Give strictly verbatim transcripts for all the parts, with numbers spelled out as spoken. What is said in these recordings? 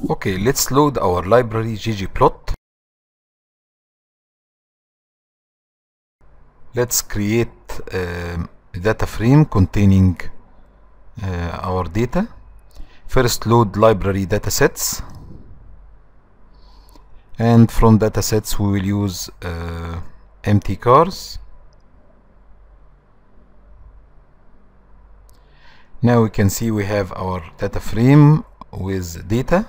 Okay, let's load our library ggplot. Let's create um, a data frame containing uh, our data. First, load library datasets, and from datasets we will use uh, empty cars. Now we can see we have our data frame with data.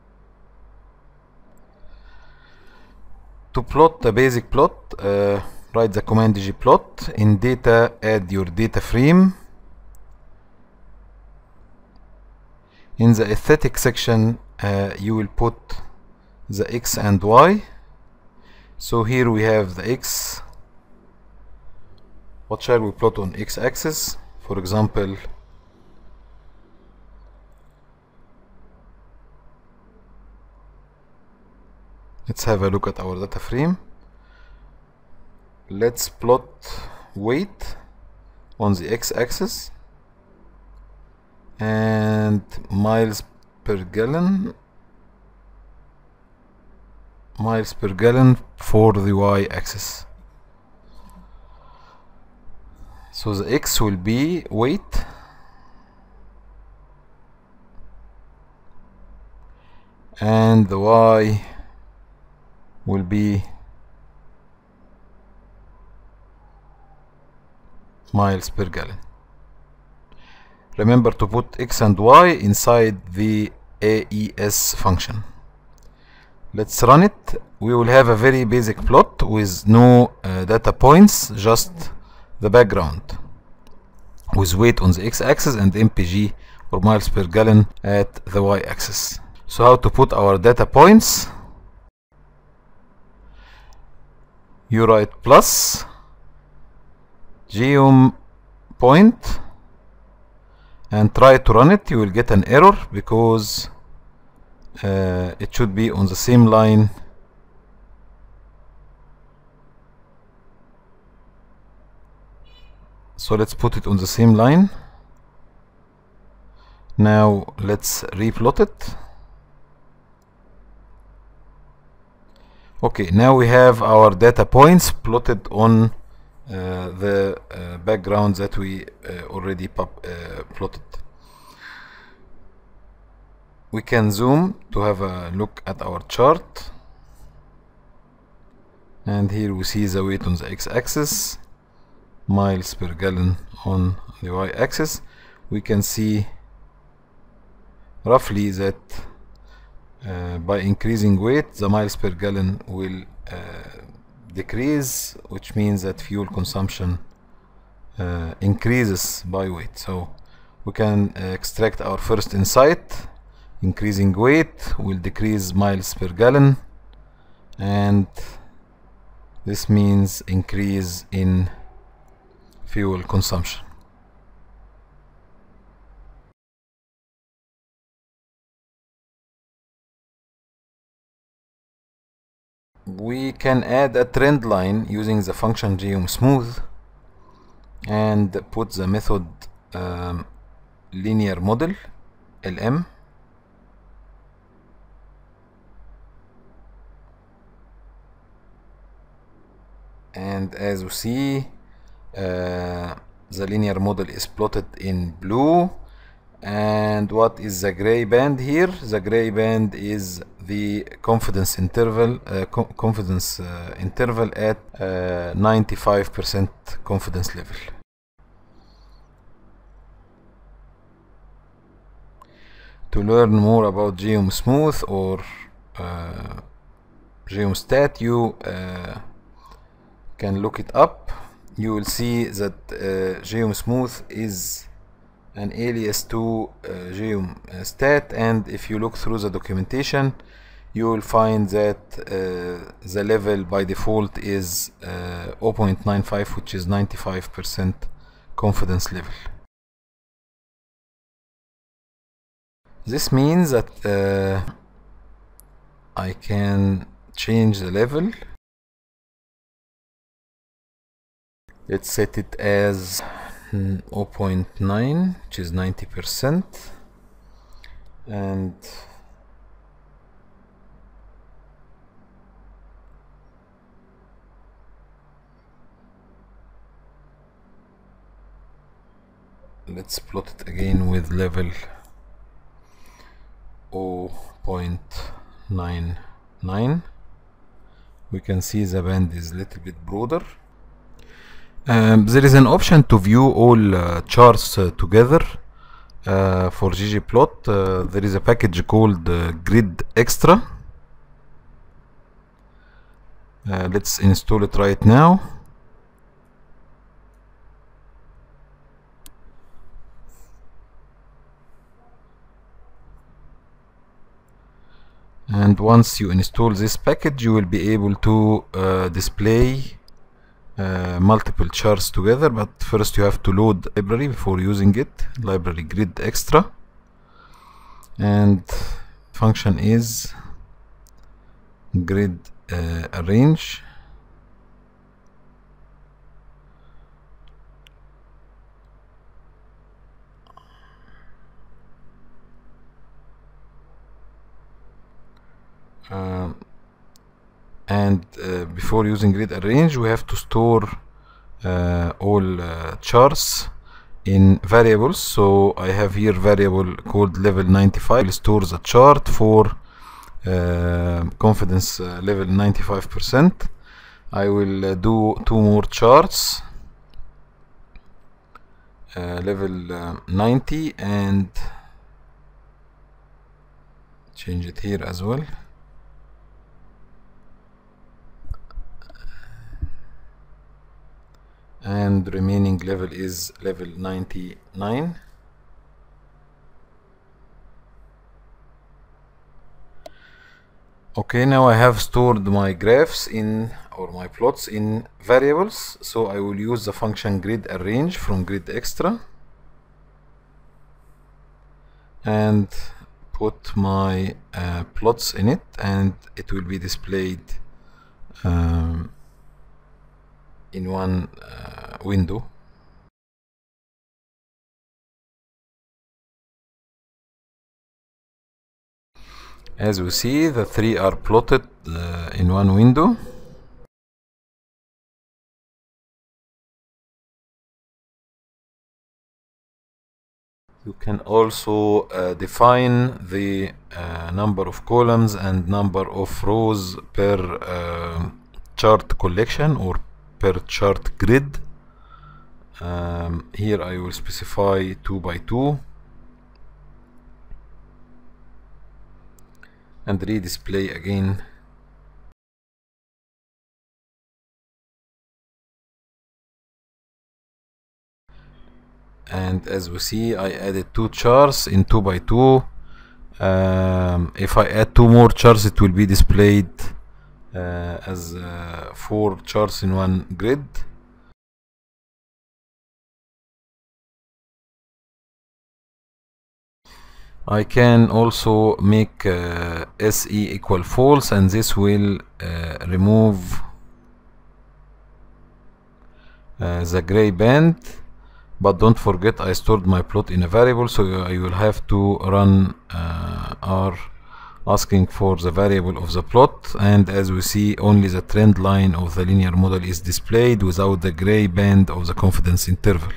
To plot the basic plot, uh, write the command ggplot. In data, add your data frame. In the aesthetic section, uh, you will put the x and y. So here we have the x. What shall we plot on x-axis? For example, let's have a look at our data frame. Let's plot weight on the x-axis and miles per gallon miles per gallon for the y-axis. So the x will be weight, and the y will be miles per gallon. Remember to put x and y inside the A E S function. Let's run it. We will have a very basic plot with no uh, data points, just the background, with weight on the x-axis and M P G or miles per gallon at the y-axis. So how to put our data points? You write plus geom point and try to run it. You will get an error because uh, it should be on the same line so let's put it on the same line. Now let's replot it. Okay, now we have our data points plotted on uh, the uh, background that we uh, already pop, uh, plotted. We can zoom to have a look at our chart, and here we see the weight on the x-axis, miles per gallon on the y-axis. We can see roughly that uh, by increasing weight the miles per gallon will uh, decrease, which means that fuel consumption uh, increases by weight. So we can uh, extract our first insight. Increasing weight will decrease miles per gallon, and this means increase in fuel consumption. We can add a trend line using the function geomsmooth and put the method um, linear model L M. And as you see, uh, the linear model is plotted in blue. And what is the gray band here? The gray band is the confidence interval, uh, co confidence uh, interval at ninety-five percent uh, confidence level. To learn more about geomsmooth or uh, geomstat, you uh, can look it up. You will see that uh, geomsmooth is an alias to uh, geomstat, and if you look through the documentation you will find that uh, the level by default is uh, zero point nine five, which is ninety-five percent confidence level. This means that uh, I can change the level. Let's set it as zero point nine, which is ninety percent, and let's plot it again with level zero point nine nine. We can see the band is a little bit broader. Um, there is an option to view all uh, charts uh, together uh, for ggplot. Uh, there is a package called uh, Grid Extra. Uh, let's install it right now. And once you install this package, you will be able to uh, display uh, multiple charts together. But first you have to load the library before using it. Library Grid Extra, and function is grid uh, arrange. Uh, and uh, before using grid arrange, we have to store uh, all uh, charts in variables. So I have here variable called level ninety-five. It stores a chart for uh, confidence uh, level ninety-five percent. I will uh, do two more charts, uh, level uh, ninety, and change it here as well. And remaining level is level ninety-nine. Okay, now I have stored my graphs in, or my plots in variables, so I will use the function grid arrange from Grid Extra and put my uh, plots in it, and it will be displayed um, in one uh, window. As we see, the three are plotted uh, in one window. You can also uh, define the uh, number of columns and number of rows per uh, chart collection or per chart grid. Um, here I will specify two by two and redisplay again. And as we see, I added two charts in two by two. Um, if I add two more charts, it will be displayed uh, as uh, four charts in one grid. I can also make uh, S E equal false, and this will uh, remove uh, the gray band. But don't forget, I stored my plot in a variable, so I will have to run uh, R asking for the variable of the plot, and as we see, only the trend line of the linear model is displayed without the gray band of the confidence interval.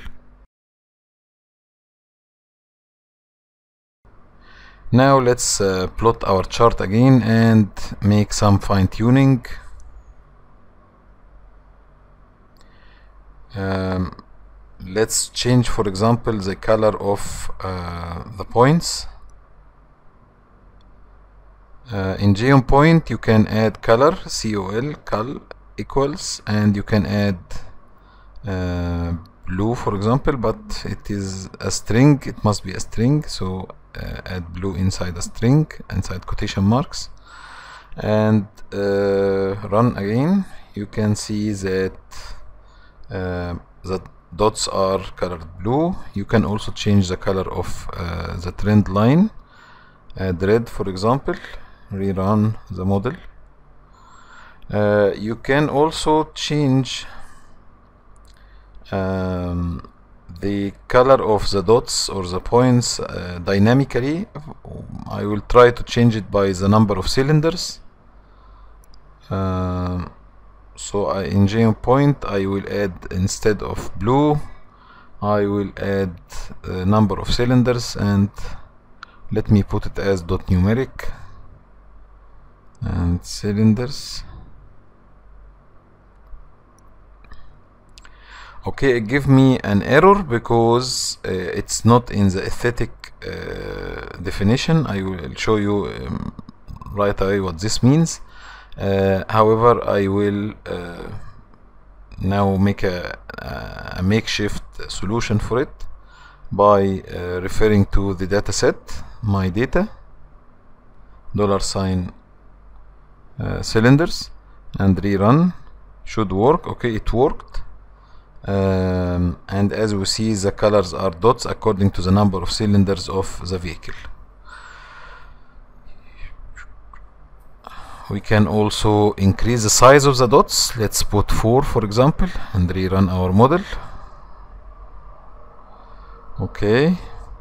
Now let's uh, plot our chart again and make some fine-tuning. Um, let's change, for example, the color of uh, the points. Uh, in GeoMPoint you can add color, C O L, col equals, and you can add uh, blue, for example, but it is a string, it must be a string, so uh, add blue inside a string, inside quotation marks, and uh, run again. You can see that uh, the dots are colored blue. You can also change the color of uh, the trend line, add red, for example, rerun the model. Uh, you can also change um, the color of the dots or the points uh, dynamically. I will try to change it by the number of cylinders. Uh, so I, in GeoMPoint I will add, instead of blue, I will add a number of cylinders and let me put it as dot numeric and cylinders. Okay, it give me an error because uh, it's not in the aesthetic uh, definition. I will show you um, right away what this means. Uh, however, I will uh, now make a, a makeshift solution for it by uh, referring to the dataset, my data, dollar sign uh, cylinders, and rerun. Should work. Okay, it worked. Um, and as we see, the colors are dots according to the number of cylinders of the vehicle. We can also increase the size of the dots. Let's put four, for example, and rerun our model. Okay,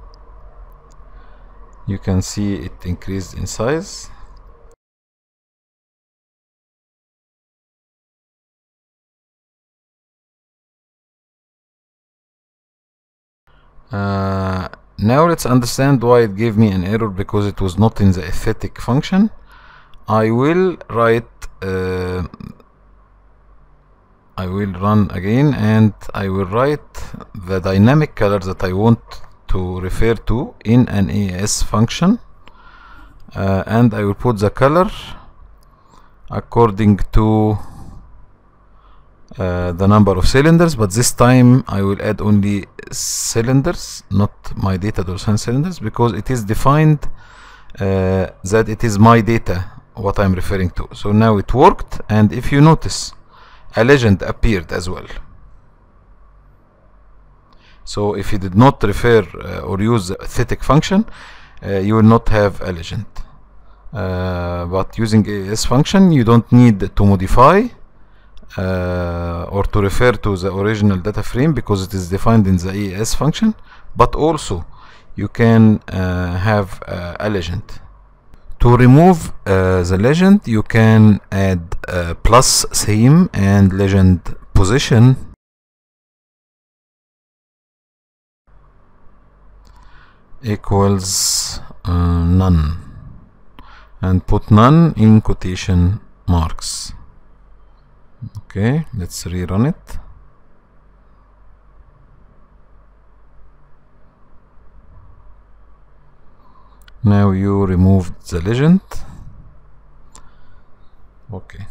you can see it increased in size. Uh, now let's understand why it gave me an error, because it was not in the aesthetic function. I will write uh, I will run again, and I will write the dynamic color that I want to refer to in an A S function, uh, and I will put the color according to Uh, the number of cylinders, but this time I will add only cylinders, not my data dollar sign cylinders, because it is defined uh, that it is my data what I'm referring to. So now it worked, and if you notice, a legend appeared as well. So if you did not refer uh, or use the aesthetic function, uh, you will not have a legend. Uh, but using A S function, you don't need to modify Uh, or to refer to the original data frame, because it is defined in the A S function, but also you can uh, have uh, a legend. To remove uh, the legend, you can add uh, plus theme and legend position equals uh, none, and put none in quotation marks. Okay, let's rerun it. Now you removed the legend. Okay.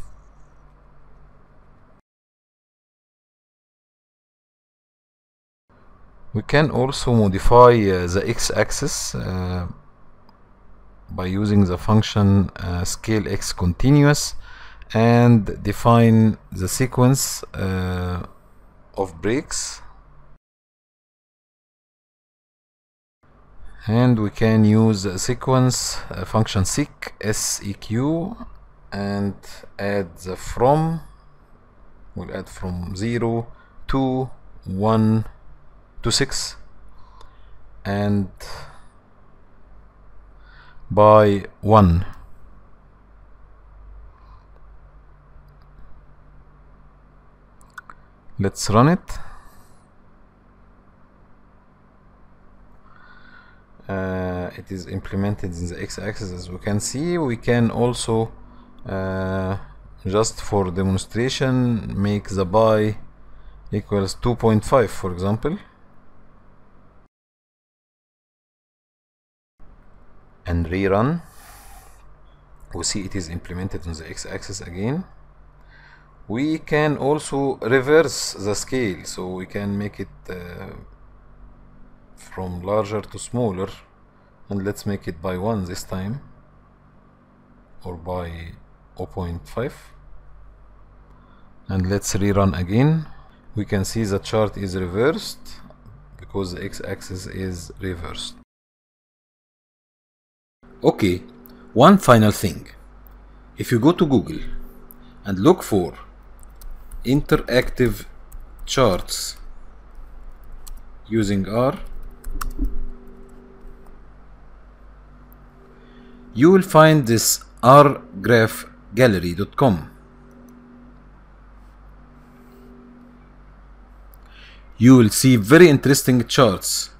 We can also modify uh, the x-axis uh, by using the function uh, scale x continuous, and define the sequence uh, of breaks, and we can use a sequence uh, function seq seq and add the from. We'll add from zero to one to six, and by one. Let's run it. Uh, it is implemented in the x-axis, as we can see. We can also, uh, just for demonstration, make the by equals two point five, for example, and rerun. We see it is implemented on the x-axis again. We can also reverse the scale, so we can make it uh, from larger to smaller, and let's make it by one this time, or by zero point five, and let's rerun again. We can see the chart is reversed because the x-axis is reversed. Okay, one final thing. If you go to Google and look for interactive charts using R, you will find this r graph gallery dot com. you will see very interesting charts.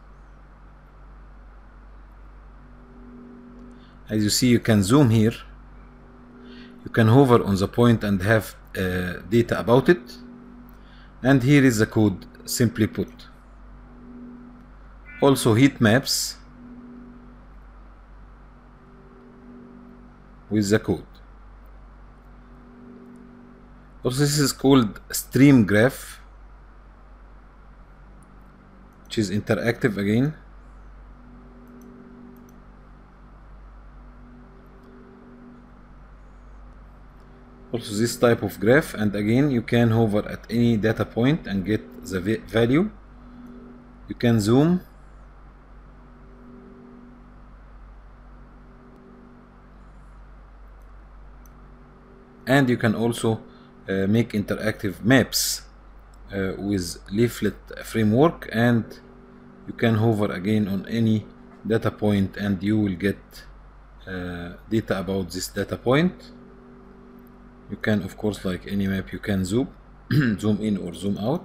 As you see, you can zoom here, you can hover on the point and have uh, data about it, and here is the code simply put. Also heat maps with the code. Also this is called stream graph, which is interactive again. Also this type of graph, and again you can hover at any data point and get the value. You can zoom, and you can also uh, make interactive maps uh, with leaflet framework, and you can hover again on any data point and you will get uh, data about this data point. You can, of course, like any map, you can zoom zoom in or zoom out.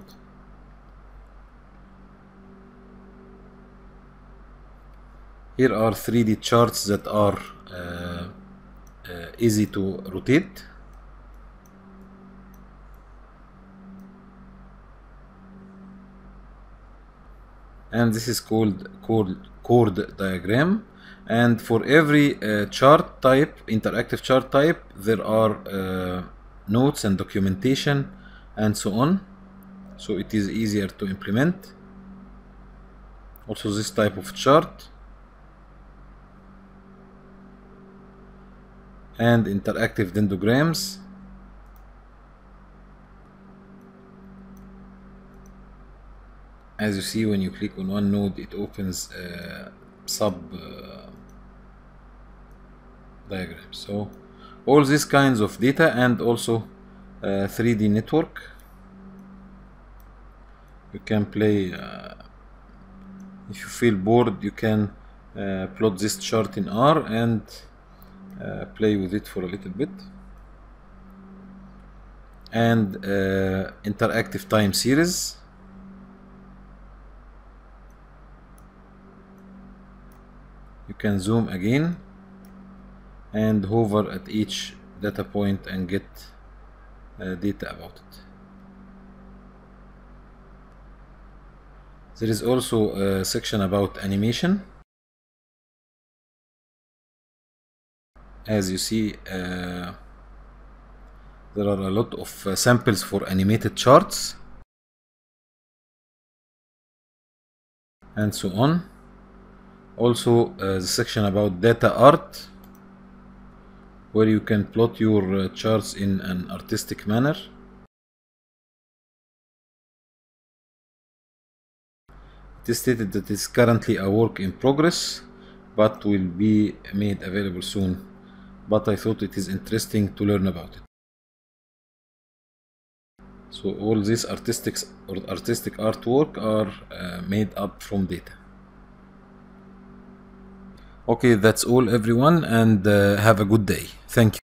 Here are three D charts that are uh, uh, easy to rotate. And this is called chord, chord diagram. And for every uh, chart type, interactive chart type, there are uh, notes and documentation and so on, so it is easier to implement. Also this type of chart, and interactive dendrograms. As you see, when you click on one node, it opens uh, sub uh, diagrams. So all these kinds of data, and also uh, three D network. You can play, uh, if you feel bored, you can uh, plot this chart in R and uh, play with it for a little bit. And uh, interactive time series. You can zoom again and hover at each data point and get uh, data about it. There is also a section about animation. As you see, uh, there are a lot of uh, samples for animated charts and so on. Also uh, the section about data art, where you can plot your uh, charts in an artistic manner. It is stated that it is currently a work in progress, but will be made available soon. But I thought it is interesting to learn about it. So all these artistic or artistic artwork are uh, made up from data. Okay, that's all everyone, and uh, have a good day. Thank you.